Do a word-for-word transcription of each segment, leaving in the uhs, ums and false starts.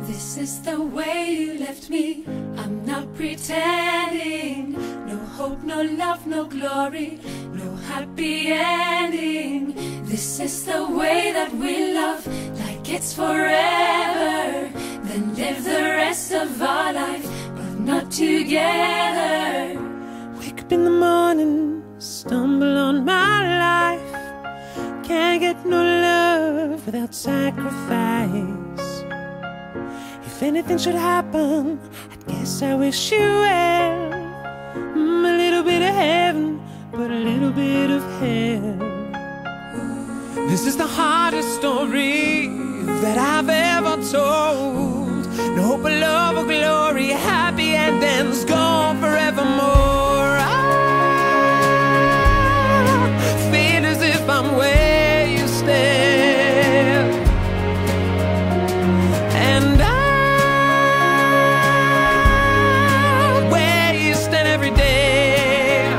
This is the way you left me. I'm not pretending. No hope, no love, no glory, no happy ending. This is the way that we love, like it's forever. Then live the rest of our life, but not together. Wake up in the morning, stumble on my life. Can't get no love without sacrifice. If anything should happen, I guess I wish you well. mm, A little bit of heaven, but a little bit of hell. This is the hardest story that I've ever told. No hope of love or glory, happy endings gone forevermore. I feel as if I'm where you stand, and I where you stand every day.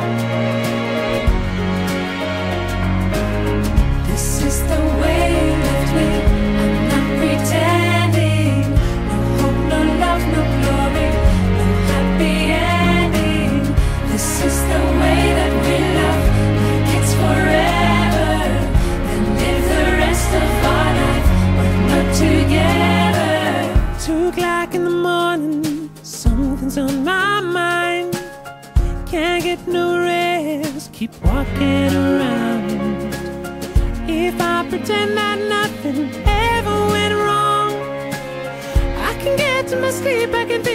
This is the way you left me. I'm not pretending. No hope, no love, no glory, no happy ending. This is the way that we love, like it's forever. Then live the rest of our life, but not together. Two o'clock in the morning, something's on my mind. Can't get no rest, keep walking around. If I pretend that nothing ever went wrong, I can get to my sleep, I can